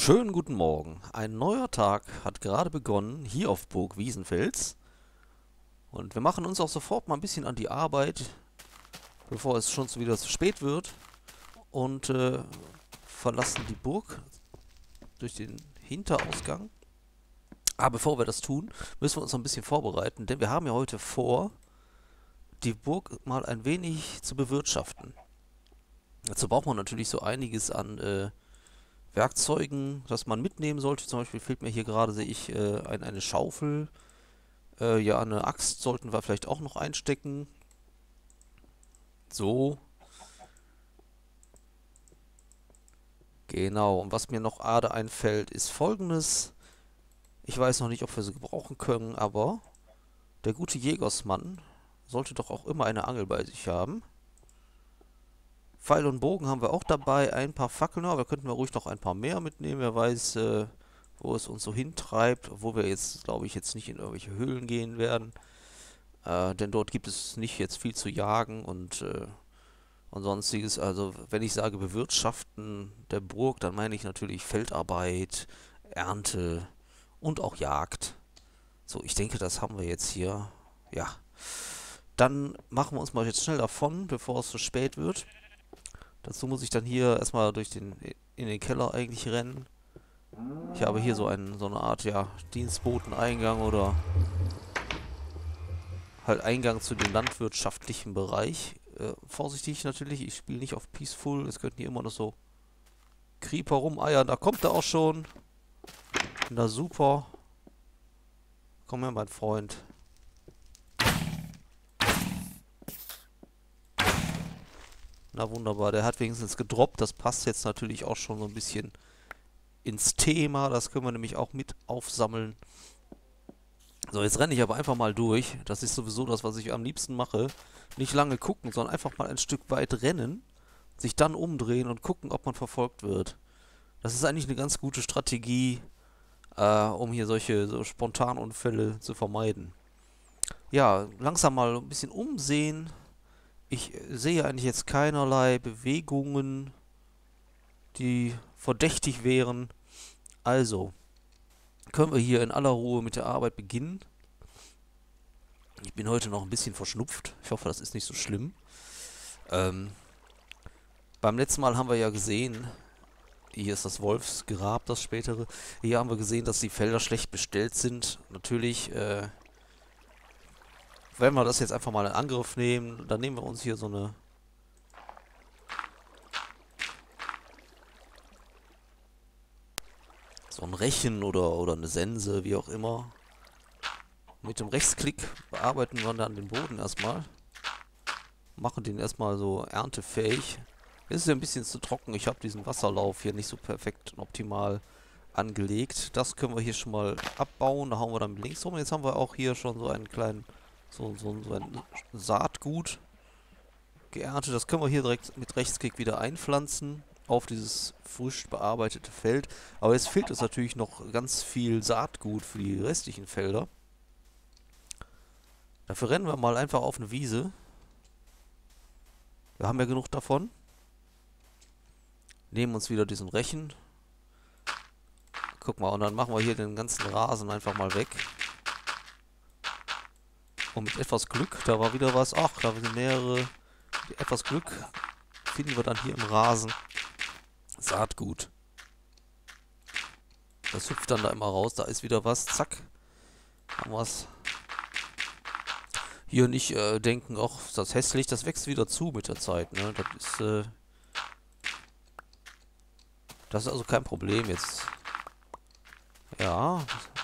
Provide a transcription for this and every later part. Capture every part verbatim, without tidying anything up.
Schönen guten Morgen. Ein neuer Tag hat gerade begonnen hier auf Burg Wiesenfels. Und wir machen uns auch sofort mal ein bisschen an die Arbeit, bevor es schon wieder zu spät wird. Und äh, verlassen die Burg durch den Hinterausgang. Aber bevor wir das tun, müssen wir uns noch ein bisschen vorbereiten, denn wir haben ja heute vor, die Burg mal ein wenig zu bewirtschaften. Dazu braucht man natürlich so einiges an äh, Werkzeugen, das man mitnehmen sollte. Zum Beispiel fehlt mir hier gerade, sehe ich, äh, ein, eine Schaufel. Äh, ja, eine Axt sollten wir vielleicht auch noch einstecken. So. Genau. Und was mir noch gerade einfällt, ist folgendes. Ich weiß noch nicht, ob wir sie gebrauchen können, aber der gute Jägersmann sollte doch auch immer eine Angel bei sich haben. Pfeil und Bogen haben wir auch dabei, ein paar Fackeln, aber könnten wir ruhig noch ein paar mehr mitnehmen. Wer weiß, äh, wo es uns so hintreibt, obwohl wir jetzt, glaube ich, jetzt nicht in irgendwelche Höhlen gehen werden. Äh, denn dort gibt es nicht jetzt viel zu jagen und, äh, und sonstiges. Also wenn ich sage Bewirtschaften der Burg, dann meine ich natürlich Feldarbeit, Ernte und auch Jagd. So, ich denke, das haben wir jetzt hier. Ja. Dann machen wir uns mal jetzt schnell davon, bevor es zu spät wird. Dazu muss ich dann hier erstmal durch den, in den Keller eigentlich rennen. Ich habe hier so, einen, so eine Art, ja, Dienstboteneingang oder halt Eingang zu dem landwirtschaftlichen Bereich. Äh, vorsichtig natürlich, ich spiele nicht auf Peaceful. Es könnten hier immer noch so Creeper rumeiern. Da kommt er auch schon. Na super. Komm her, mein Freund. Na wunderbar, der hat wenigstens gedroppt. Das passt jetzt natürlich auch schon so ein bisschen ins Thema. Das können wir nämlich auch mit aufsammeln. So, jetzt renne ich aber einfach mal durch. Das ist sowieso das, was ich am liebsten mache. Nicht lange gucken, sondern einfach mal ein Stück weit rennen, sich dann umdrehen und gucken, ob man verfolgt wird. Das ist eigentlich eine ganz gute Strategie, äh, um hier solche so Spontanunfälle zu vermeiden. Ja, langsam mal ein bisschen umsehen. Ich sehe eigentlich jetzt keinerlei Bewegungen, die verdächtig wären. Also, können wir hier in aller Ruhe mit der Arbeit beginnen. Ich bin heute noch ein bisschen verschnupft. Ich hoffe, das ist nicht so schlimm. Ähm, beim letzten Mal haben wir ja gesehen, hier ist das Wolfsgrab, das spätere. Hier haben wir gesehen, dass die Felder schlecht bestellt sind. Natürlich, äh, wenn wir das jetzt einfach mal in Angriff nehmen, dann nehmen wir uns hier so eine so ein Rechen oder, oder eine Sense, wie auch immer. Mit dem Rechtsklick bearbeiten wir dann den Boden erstmal. Machen den erstmal so erntefähig. Es ist ja ein bisschen zu trocken. Ich habe diesen Wasserlauf hier nicht so perfekt und optimal angelegt. Das können wir hier schon mal abbauen. Da hauen wir dann links rum. Jetzt haben wir auch hier schon so einen kleinen, so, so, so ein Saatgut geerntet. Das können wir hier direkt mit Rechtsklick wieder einpflanzen auf dieses frisch bearbeitete Feld. Aber jetzt fehlt uns natürlich noch ganz viel Saatgut für die restlichen Felder. Dafür rennen wir mal einfach auf eine Wiese. Wir haben ja genug davon. Nehmen uns wieder diesen Rechen. Guck mal, und dann machen wir hier den ganzen Rasen einfach mal weg. Und mit etwas Glück, da war wieder was. Ach, da sind mehrere. Mit etwas Glück finden wir dann hier im Rasen Saatgut. Das hüpft dann da immer raus. Da ist wieder was. Zack. Haben wir es. Hier nicht äh, denken, ach, ist das hässlich. Das wächst wieder zu mit der Zeit. Ne? Das ist, äh, das ist also kein Problem jetzt. Ja.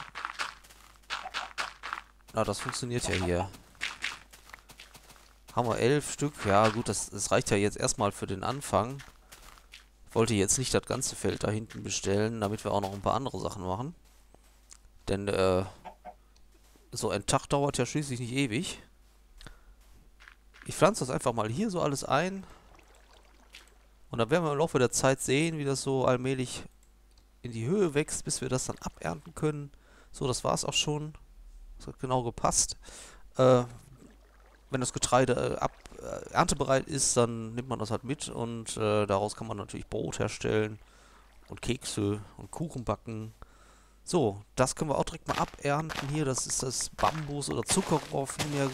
Na, das funktioniert ja hier. Haben wir elf Stück. Ja gut, das, das reicht ja jetzt erstmal für den Anfang. Ich wollte jetzt nicht das ganze Feld da hinten bestellen, damit wir auch noch ein paar andere Sachen machen. Denn äh, so ein Tag dauert ja schließlich nicht ewig. Ich pflanze das einfach mal hier so alles ein. Und dann werden wir im Laufe der Zeit sehen, wie das so allmählich in die Höhe wächst, bis wir das dann abernten können. So, das war es auch schon. Das hat genau gepasst. Äh, wenn das Getreide äh, ab, äh, erntebereit ist, dann nimmt man das halt mit und äh, daraus kann man natürlich Brot herstellen und Kekse und Kuchen backen. So, das können wir auch direkt mal abernten hier. Das ist das Bambus oder Zuckerrohr vielmehr.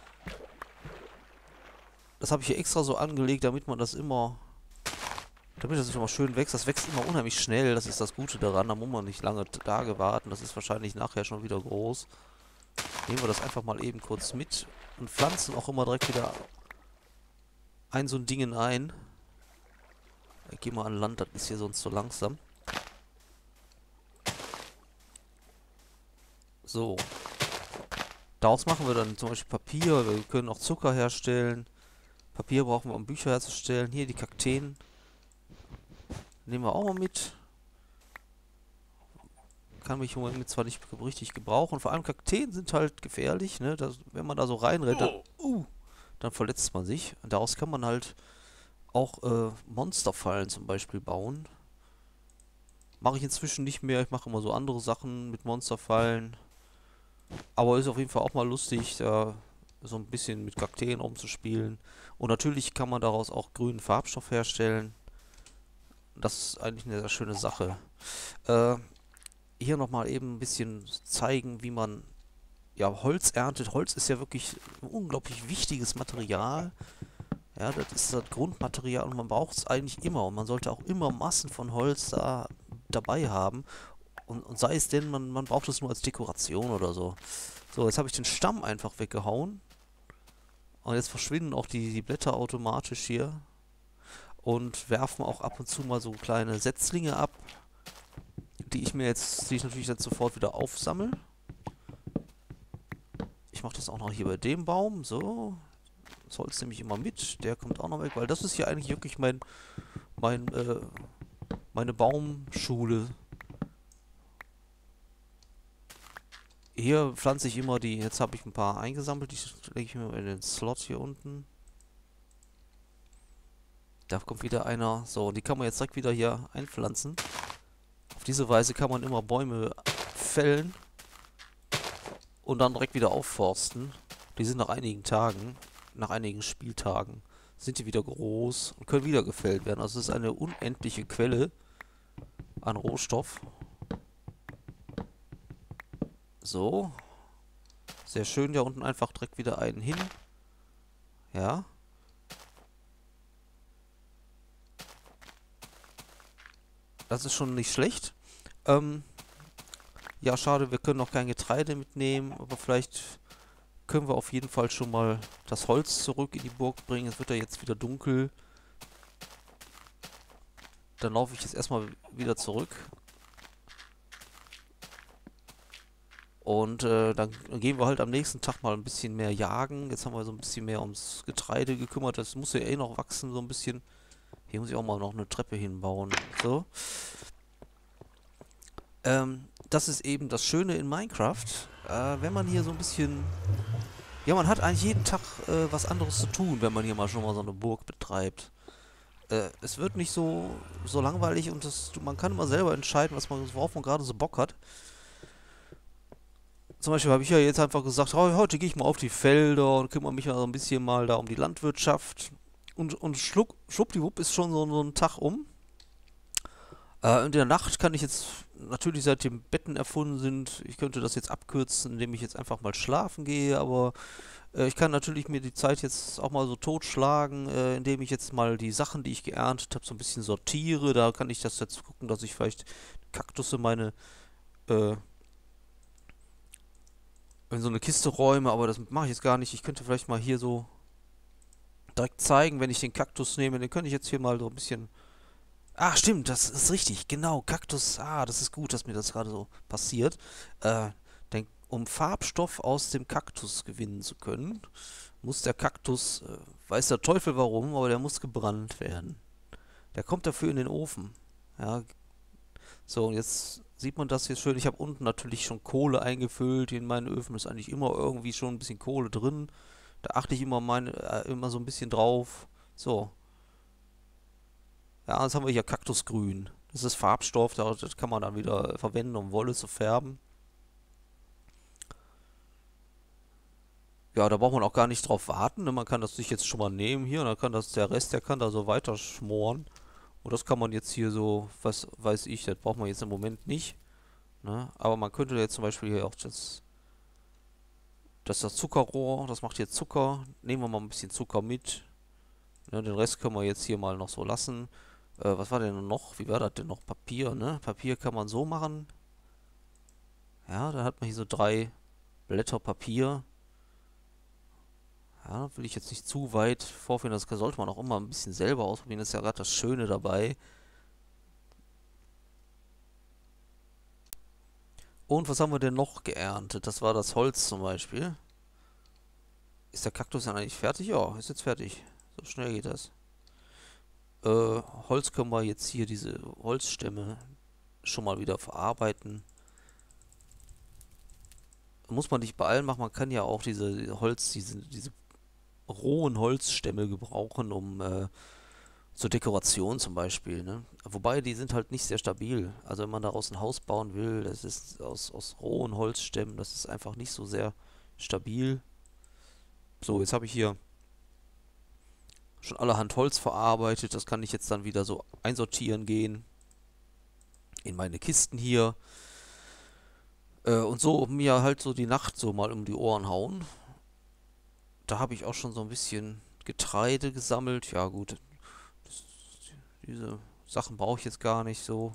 Das habe ich hier extra so angelegt, damit man das immer, damit das immer schön wächst. Das wächst immer unheimlich schnell. Das ist das Gute daran. Da muss man nicht lange Tage warten. Das ist wahrscheinlich nachher schon wieder groß. Nehmen wir das einfach mal eben kurz mit und pflanzen auch immer direkt wieder ein so ein Ding ein. Ich gehe mal an Land, das ist hier sonst so langsam. So. Daraus machen wir dann zum Beispiel Papier. Wir können auch Zucker herstellen. Papier brauchen wir, um Bücher herzustellen. Hier die Kakteen. Nehmen wir auch mal mit. Kann mich im Moment zwar nicht richtig gebrauchen. Vor allem Kakteen sind halt gefährlich, ne? Das, wenn man da so reinrennt, dann, uh, dann verletzt man sich. Und daraus kann man halt auch äh, Monsterfallen zum Beispiel bauen. Mache ich inzwischen nicht mehr. Ich mache immer so andere Sachen mit Monsterfallen. Aber ist auf jeden Fall auch mal lustig, da so ein bisschen mit Kakteen rumzuspielen. Und natürlich kann man daraus auch grünen Farbstoff herstellen. Das ist eigentlich eine sehr schöne Sache. Äh, hier nochmal eben ein bisschen zeigen, wie man ja Holz erntet. Holz ist ja wirklich ein unglaublich wichtiges Material. Ja, das ist das Grundmaterial und man braucht es eigentlich immer. Und man sollte auch immer Massen von Holz da dabei haben. Und, und sei es denn, man, man braucht es nur als Dekoration oder so. So, jetzt habe ich den Stamm einfach weggehauen. Und jetzt verschwinden auch die, die Blätter automatisch hier. Und werfen auch ab und zu mal so kleine Setzlinge ab. Die ich mir jetzt, die ich natürlich jetzt sofort wieder aufsammle. Ich mache das auch noch hier bei dem Baum. So. Das Holz nehme ich immer mit. Der kommt auch noch weg, weil das ist hier eigentlich wirklich mein, mein, äh, meine Baumschule. Hier pflanze ich immer die, jetzt habe ich ein paar eingesammelt, die lege ich mir in den Slot hier unten. Da kommt wieder einer. So, die kann man jetzt direkt wieder hier einpflanzen. Auf diese Weise kann man immer Bäume fällen und dann direkt wieder aufforsten. Die sind nach einigen Tagen, nach einigen Spieltagen, sind die wieder groß und können wieder gefällt werden. Also es ist eine unendliche Quelle an Rohstoff. So. Sehr schön, da unten einfach direkt wieder einen hin. Ja. Das ist schon nicht schlecht. Ähm, ja, schade, wir können noch kein Getreide mitnehmen, aber vielleicht können wir auf jeden Fall schon mal das Holz zurück in die Burg bringen. Es wird ja jetzt wieder dunkel. Dann laufe ich jetzt erstmal wieder zurück. Und äh, dann gehen wir halt am nächsten Tag mal ein bisschen mehr jagen. Jetzt haben wir so ein bisschen mehr ums Getreide gekümmert. Das muss ja eh noch wachsen, so ein bisschen. Hier muss ich auch mal noch eine Treppe hinbauen. So. Ähm, das ist eben das Schöne in Minecraft. Äh, wenn man hier so ein bisschen... Ja, man hat eigentlich jeden Tag äh, was anderes zu tun, wenn man hier mal schon mal so eine Burg betreibt. Äh, es wird nicht so, so langweilig und das, man kann immer selber entscheiden, was man, worauf man gerade so Bock hat. Zum Beispiel habe ich ja jetzt einfach gesagt, oh, heute gehe ich mal auf die Felder und kümmere mich mal so ein bisschen mal da um die Landwirtschaft. Und, und schluck, schwuppdiwupp ist schon so, so ein Tag um. Äh, und in der Nacht kann ich jetzt, natürlich seitdem Betten erfunden sind, ich könnte das jetzt abkürzen, indem ich jetzt einfach mal schlafen gehe, aber äh, ich kann natürlich mir die Zeit jetzt auch mal so totschlagen, äh, indem ich jetzt mal die Sachen, die ich geerntet habe, so ein bisschen sortiere. Da kann ich das jetzt gucken, dass ich vielleicht Kaktusse meine, äh, in so eine Kiste räume, aber das mache ich jetzt gar nicht. Ich könnte vielleicht mal hier so direkt zeigen, wenn ich den Kaktus nehme, dann könnte ich jetzt hier mal so ein bisschen... Ah, stimmt, das ist richtig, genau, Kaktus, ah, das ist gut, dass mir das gerade so passiert. Äh, denn um Farbstoff aus dem Kaktus gewinnen zu können, muss der Kaktus, äh, weiß der Teufel warum, aber der muss gebrannt werden. Der kommt dafür in den Ofen. Ja, so, und jetzt sieht man das hier schön. Ich habe unten natürlich schon Kohle eingefüllt. In meinen Öfen ist eigentlich immer irgendwie schon ein bisschen Kohle drin. Da achte ich immer, meine, äh, immer so ein bisschen drauf. So. Ja, jetzt haben wir hier Kaktusgrün. Das ist Farbstoff, das kann man dann wieder verwenden, um Wolle zu färben. Ja, da braucht man auch gar nicht drauf warten. Ne? Man kann das sich jetzt schon mal nehmen hier und dann kann das, der Rest, der kann da so weiter schmoren. Und das kann man jetzt hier so, was weiß ich, das braucht man jetzt im Moment nicht. Ne? Aber man könnte jetzt zum Beispiel hier auch das, das, ist das Zuckerrohr, das macht jetzt Zucker. Nehmen wir mal ein bisschen Zucker mit. Ne? Den Rest können wir jetzt hier mal noch so lassen. Äh, was war denn noch? Wie war das denn noch? Papier, ne? Papier kann man so machen. Ja, da hat man hier so drei Blätter Papier. Ja, will ich jetzt nicht zu weit vorführen, das sollte man auch immer ein bisschen selber ausprobieren, das ist ja gerade das Schöne dabei. Und was haben wir denn noch geerntet? Das war das Holz zum Beispiel. Ist der Kaktus dann eigentlich fertig? Ja, ist jetzt fertig. So schnell geht das. Äh, Holz können wir jetzt hier, diese Holzstämme, schon mal wieder verarbeiten. Muss man nicht bei allem machen, man kann ja auch diese Holz, diese, diese rohen Holzstämme gebrauchen, um äh, zur Dekoration zum Beispiel, ne? Wobei, die sind halt nicht sehr stabil. Also wenn man daraus ein Haus bauen will, das ist aus, aus rohen Holzstämmen, das ist einfach nicht so sehr stabil. So, jetzt habe ich hier schon allerhand Holz verarbeitet. Das kann ich jetzt dann wieder so einsortieren gehen in meine Kisten hier. Äh, und so mir halt so die Nacht so mal um die Ohren hauen. Da habe ich auch schon so ein bisschen Getreide gesammelt. Ja gut, das, diese Sachen brauche ich jetzt gar nicht so.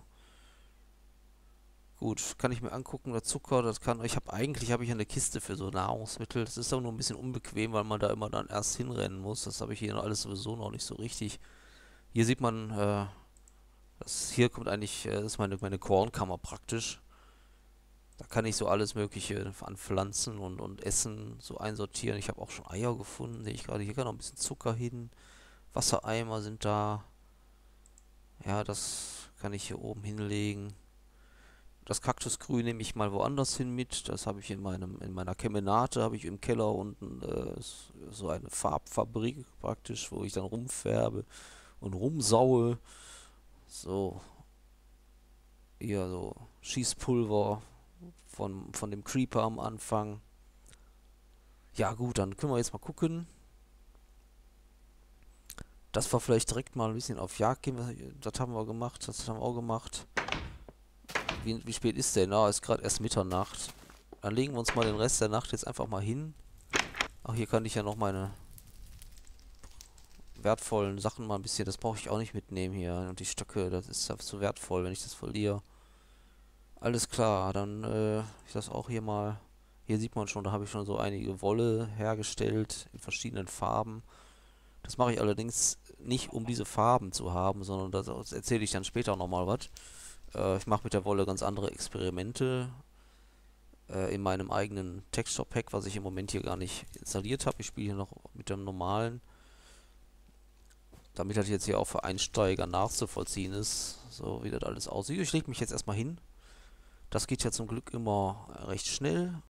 Gut, kann ich mir angucken, der Zucker, das kann, ich habe eigentlich habe ich eine Kiste für so Nahrungsmittel. Das ist aber nur ein bisschen unbequem, weil man da immer dann erst hinrennen muss. Das habe ich hier alles sowieso noch nicht so richtig. Hier sieht man, äh, das hier kommt eigentlich, äh, das ist meine, meine Kornkammer praktisch. Da kann ich so alles Mögliche an Pflanzen und, und Essen so einsortieren. Ich habe auch schon Eier gefunden, sehe ich gerade. Hier kann noch ein bisschen Zucker hin. Wassereimer sind da. Ja, das kann ich hier oben hinlegen. Das Kaktusgrün nehme ich mal woanders hin mit. Das habe ich in meinem, in meiner Kemenate, habe ich im Keller unten äh, so eine Farbfabrik praktisch, wo ich dann rumfärbe und rumsaue. So, eher so Schießpulver von, von dem Creeper am Anfang. Ja gut, dann können wir jetzt mal gucken, dass wir vielleicht direkt mal ein bisschen auf Jagd gehen. Das haben wir gemacht, das haben wir auch gemacht. Wie, wie spät ist denn? Na, ist gerade erst Mitternacht. Dann legen wir uns mal den Rest der Nacht jetzt einfach mal hin. Ach, hier kann ich ja noch meine wertvollen Sachen mal ein bisschen, das brauche ich auch nicht mitnehmen hier. Und die Stöcke, das ist ja zu wertvoll, wenn ich das verliere. Alles klar, dann äh, ich das auch hier mal. Hier sieht man schon, da habe ich schon so einige Wolle hergestellt in verschiedenen Farben. Das mache ich allerdings nicht, um diese Farben zu haben, sondern das erzähle ich dann später nochmal was. Äh, ich mache mit der Wolle ganz andere Experimente äh, in meinem eigenen Texture Pack, was ich im Moment hier gar nicht installiert habe. Ich spiele hier noch mit dem normalen, damit das jetzt hier auch für Einsteiger nachzuvollziehen ist, so wie das alles aussieht. Ich lege mich jetzt erstmal hin. Das geht ja zum Glück immer recht schnell.